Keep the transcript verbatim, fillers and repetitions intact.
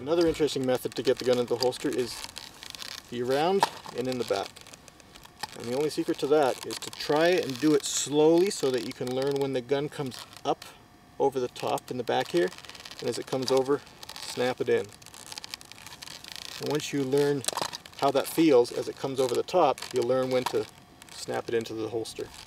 Another interesting method to get the gun into the holster is the around and in the back. And the only secret to that is to try it and do it slowly so that you can learn when the gun comes up over the top in the back here, and as it comes over, snap it in. And once you learn how that feels as it comes over the top, you'll learn when to snap it into the holster.